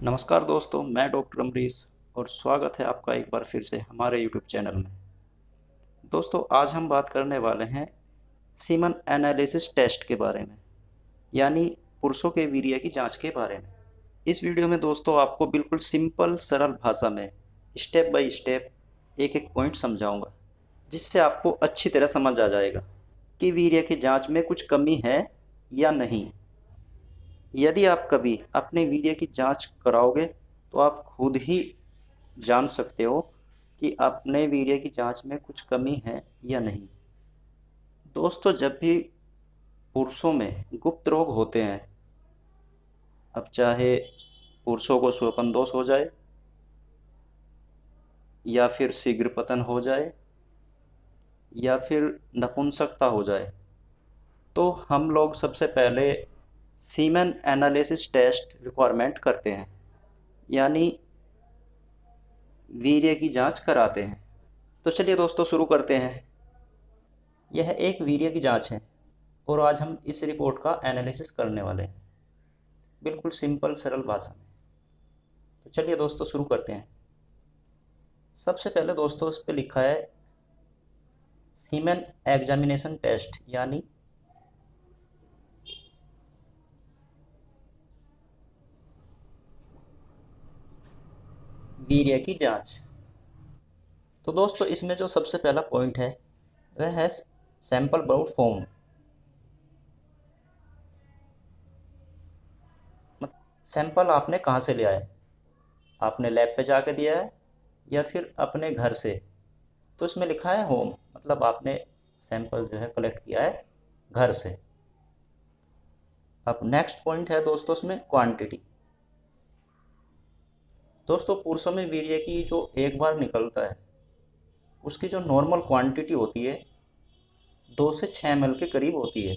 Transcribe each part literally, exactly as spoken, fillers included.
नमस्कार दोस्तों, मैं डॉक्टर अमरीश और स्वागत है आपका एक बार फिर से हमारे यूट्यूब चैनल में। दोस्तों, आज हम बात करने वाले हैं सीमन एनालिसिस टेस्ट के बारे में, यानी पुरुषों के वीर्य की जांच के बारे में। इस वीडियो में दोस्तों आपको बिल्कुल सिंपल सरल भाषा में स्टेप बाय स्टेप एक एक पॉइंट समझाऊंगा, जिससे आपको अच्छी तरह समझ आ जाएगा कि वीर्य की जांच में कुछ कमी है या नहीं। यदि आप कभी अपने वीर्य की जांच कराओगे तो आप खुद ही जान सकते हो कि अपने वीर्य की जांच में कुछ कमी है या नहीं। दोस्तों, जब भी पुरुषों में गुप्त रोग होते हैं, अब चाहे पुरुषों को स्वपन दोष हो जाए या फिर शीघ्र पतन हो जाए या फिर नपुंसकता हो जाए, तो हम लोग सबसे पहले सीमेन एनालिसिस टेस्ट रिक्वायरमेंट करते हैं, यानी वीर्य की जांच कराते हैं। तो चलिए दोस्तों, शुरू करते हैं। यह एक वीर्य की जांच है और आज हम इस रिपोर्ट का एनालिसिस करने वाले हैं, बिल्कुल सिंपल सरल भाषा में। तो चलिए दोस्तों, शुरू करते हैं। सबसे पहले दोस्तों इस पे लिखा है सीमेन एग्जामिनेशन टेस्ट, यानी वीर्य की जांच। तो दोस्तों इसमें जो सबसे पहला पॉइंट है वह है सैंपल ब्लड फॉर्म। सैंपल आपने कहाँ से लिया है? आपने लैब पे जाके दिया है या फिर अपने घर से? तो इसमें लिखा है होम, मतलब आपने सैंपल जो है कलेक्ट किया है घर से। अब नेक्स्ट पॉइंट है दोस्तों इसमें क्वांटिटी। दोस्तों पुरुषों में वीर्य की जो एक बार निकलता है उसकी जो नॉर्मल क्वांटिटी होती है दो से छः एम एल के करीब होती है।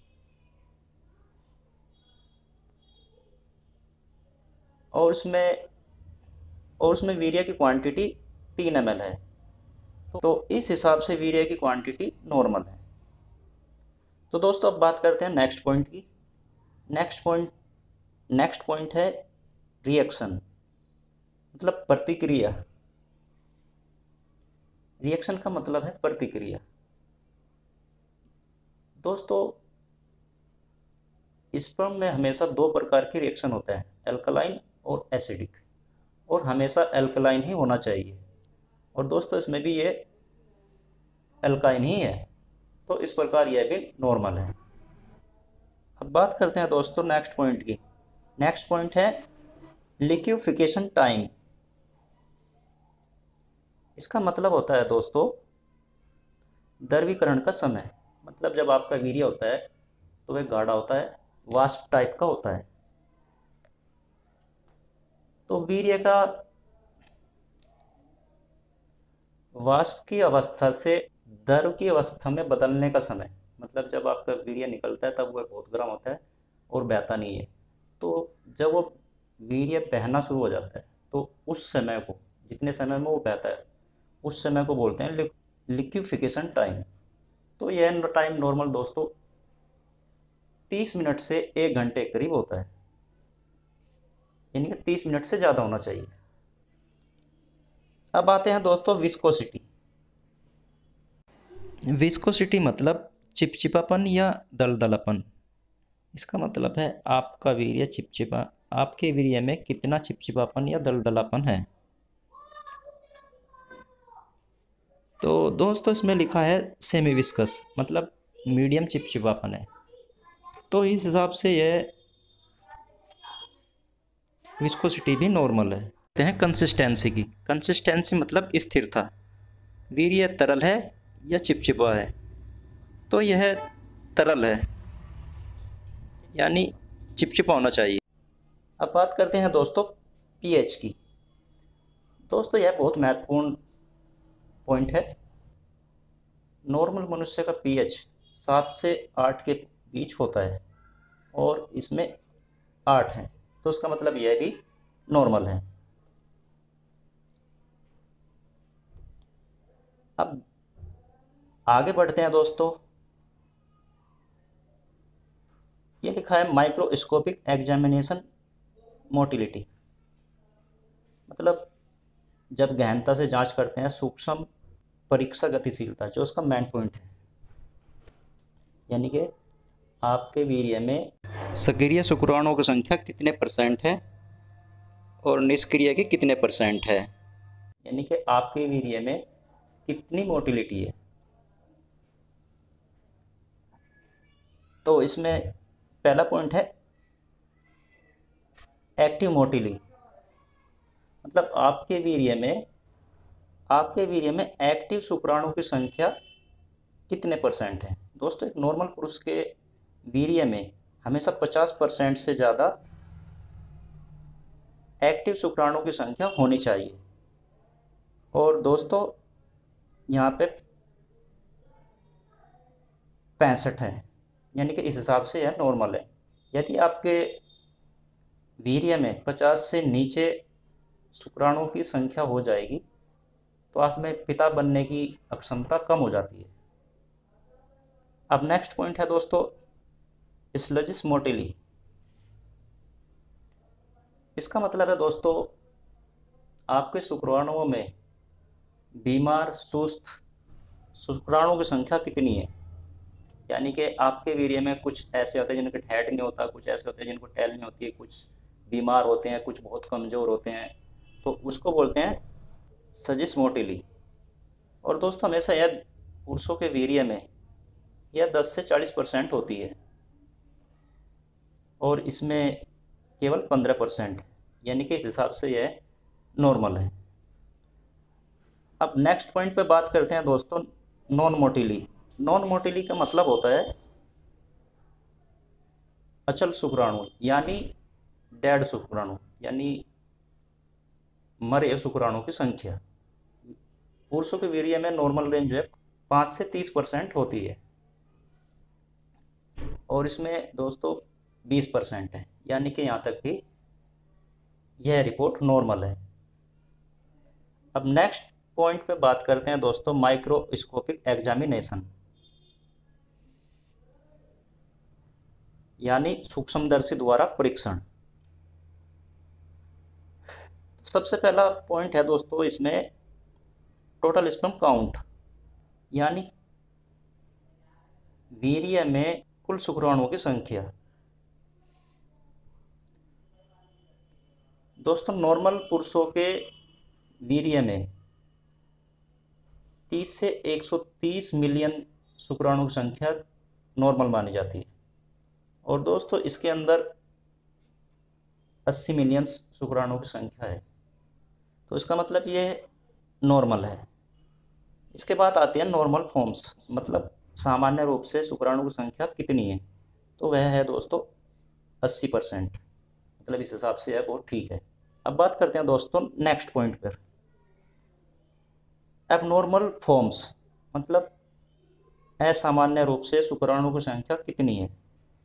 और उसमें और उसमें वीर्य की क्वांटिटी तीन एम एल है, तो इस हिसाब से वीर्य की क्वांटिटी नॉर्मल है। तो दोस्तों अब बात करते हैं नेक्स्ट पॉइंट की। नेक्स्ट पॉइंट नेक्स्ट पॉइंट है रिएक्शन, मतलब प्रतिक्रिया। रिएक्शन का मतलब है प्रतिक्रिया। दोस्तों स्पर्म में हमेशा दो प्रकार की रिएक्शन होता है, एल्कलाइन और एसिडिक, और हमेशा एल्कलाइन ही होना चाहिए। और दोस्तों इसमें भी ये एल्काइन ही है, तो इस प्रकार यह भी नॉर्मल है। अब बात करते हैं दोस्तों नेक्स्ट पॉइंट की। नेक्स्ट पॉइंट है लिक्विफिकेशन टाइम। इसका मतलब होता है दोस्तों द्रवीकरण का समय। मतलब जब आपका वीर्य होता है तो वह गाढ़ा होता है, वाष्प टाइप का होता है। तो वीर्य का वाष्प की अवस्था से द्रव की अवस्था में बदलने का समय, मतलब जब आपका वीर्य निकलता है तब वह बहुत गर्म होता है और बहता नहीं है। तो जब वो वीर्य बहना शुरू हो जाता है तो उस समय को, जितने समय में वो बहता है उस समय को बोलते हैं लिक्विफिकेशन टाइम। तो यह टाइम नॉर्मल दोस्तों तीस मिनट से एक घंटे करीब होता है, यानी कि तीस मिनट से ज़्यादा होना चाहिए। अब आते हैं दोस्तों विस्कोसिटी। विस्कोसिटी मतलब चिपचिपापन या दलदलापन। इसका मतलब है आपका वीर्य चिपचिपा आपके वीर्य में कितना चिपचिपापन या दलदलापन है। तो दोस्तों इसमें लिखा है सेमी विस्कस, मतलब मीडियम चिपचिपापन है। तो इस हिसाब से यह विस्कोसिटी भी नॉर्मल है। कहते हैं कंसिस्टेंसी की। कंसिस्टेंसी मतलब स्थिरता। वीर्य तरल है या चिपचिपा है? तो यह तरल है, यानी चिपचिपा होना चाहिए। अब बात करते हैं दोस्तों पीएच की। दोस्तों यह बहुत महत्वपूर्ण पॉइंट है। नॉर्मल मनुष्य का पीएच सात से आठ के बीच होता है और इसमें आठ है, तो उसका मतलब यह भी नॉर्मल है। अब आगे बढ़ते हैं दोस्तों। ये लिखा है माइक्रोस्कोपिक एग्जामिनेशन मोटिलिटी। मतलब जब गहनता से जांच करते हैं सूक्ष्म परीक्षा गतिशीलता, जो उसका मेन पॉइंट है, यानी कि आपके वीर्य में सक्रिय शुक्राणुओं की संख्या कितने परसेंट है और निष्क्रिय की कितने परसेंट है, यानी कि आपके वीर्य में कितनी मोटिलिटी है। तो इसमें पहला पॉइंट है एक्टिव मोटिलिटी, मतलब आपके वीर्य में आपके वीर्य में एक्टिव शुक्राणु की संख्या कितने परसेंट है। दोस्तों, एक नॉर्मल पुरुष के वीर्य में हमेशा पचास परसेंट से ज़्यादा एक्टिव शुक्राणु की संख्या होनी चाहिए। और दोस्तों यहाँ पे पैंसठ है, यानी कि इस हिसाब से यह नॉर्मल है। यदि आपके वीर्य में पचास से नीचे शुक्राणुओं की संख्या हो जाएगी तो आप में पिता बनने की अक्षमता कम हो जाती है। अब नेक्स्ट पॉइंट है दोस्तों स्लजिस मोटिली। इसका मतलब है दोस्तों आपके शुक्राणुओं में बीमार सुस्त शुक्राणुओं की संख्या कितनी है, यानी कि आपके वीर्य में कुछ ऐसे होते हैं जिनके ठैठ नहीं होता, कुछ ऐसे होते हैं जिनको टैल नहीं होती है, कुछ बीमार होते हैं, कुछ बहुत कमज़ोर होते हैं, तो उसको बोलते हैं सजिस मोटिली। और दोस्तों हमेशा यह पुरुषों के वीर्य में यह दस से चालीस परसेंट होती है और इसमें केवल पंद्रह परसेंट, यानी कि इस हिसाब से यह नॉर्मल है। अब नेक्स्ट पॉइंट पे बात करते हैं दोस्तों नॉन मोटिली। नॉन मोटिली का मतलब होता है अचल शुक्राणु, यानी डेड शुक्राणु, यानी मरे शुक्राणु की संख्या। पुरुषों के वीर्य में नॉर्मल रेंज जो है पाँच से तीस परसेंट होती है और इसमें दोस्तों बीस परसेंट है, यानी कि यहाँ तक कि यह रिपोर्ट नॉर्मल है। अब नेक्स्ट पॉइंट पे बात करते हैं दोस्तों माइक्रोस्कोपिक एग्जामिनेशन, यानी सूक्ष्मदर्शी द्वारा परीक्षण। सबसे पहला पॉइंट है दोस्तों इसमें टोटल स्पर्म काउंट, यानी वीर्य में कुल शुक्राणुओं की संख्या। दोस्तों नॉर्मल पुरुषों के वीर्य में तीस से एक सौ तीस मिलियन शुक्राणु की संख्या नॉर्मल मानी जाती है और दोस्तों इसके अंदर अस्सी मिलियन शुक्राणु की संख्या है, तो इसका मतलब ये नॉर्मल है। इसके बाद आते हैं नॉर्मल फॉर्म्स, मतलब सामान्य रूप से शुक्राणु की संख्या कितनी है, तो वह है दोस्तों अस्सी परसेंट, मतलब इस हिसाब से यह बहुत ठीक है। अब बात करते हैं दोस्तों नेक्स्ट पॉइंट पर एबनॉर्मल फॉर्म्स, मतलब असामान्य रूप से शुक्राणु की संख्या कितनी है,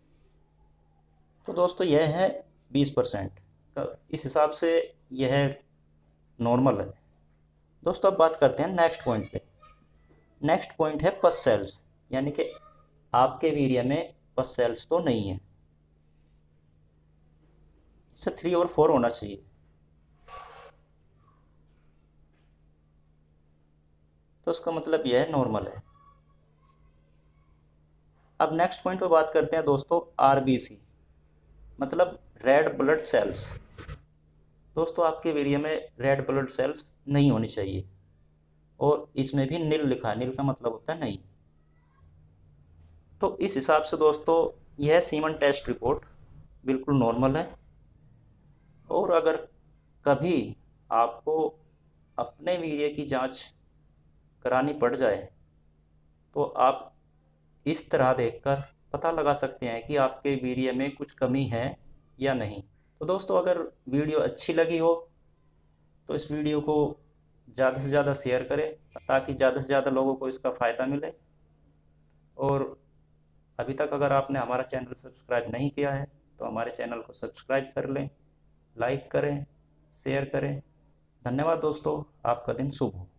तो दोस्तों यह है बीस परसेंट, इस हिसाब से यह नॉर्मल है। दोस्तों अब बात करते हैं नेक्स्ट पॉइंट पे। नेक्स्ट पॉइंट है पस सेल्स, यानी कि आपके वीर्य में पस सेल्स तो नहीं है, इससे थ्री और फोर होना चाहिए। तो उसका मतलब यह है नॉर्मल है। अब नेक्स्ट पॉइंट पे बात करते हैं दोस्तों आरबीसी, मतलब रेड ब्लड सेल्स। दोस्तों आपके वीर्य में रेड ब्लड सेल्स नहीं होनी चाहिए और इसमें भी नील लिखा है, नील का मतलब होता है नहीं। तो इस हिसाब से दोस्तों यह सीमन टेस्ट रिपोर्ट बिल्कुल नॉर्मल है। और अगर कभी आपको अपने वीर्य की जांच करानी पड़ जाए तो आप इस तरह देखकर पता लगा सकते हैं कि आपके वीर्य में कुछ कमी है या नहीं। तो दोस्तों अगर वीडियो अच्छी लगी हो तो इस वीडियो को ज़्यादा से ज़्यादा शेयर करें ताकि ज़्यादा से ज़्यादा लोगों को इसका फ़ायदा मिले। और अभी तक अगर आपने हमारा चैनल सब्सक्राइब नहीं किया है तो हमारे चैनल को सब्सक्राइब कर लें, लाइक करें, शेयर करें। धन्यवाद दोस्तों, आपका दिन शुभ हो।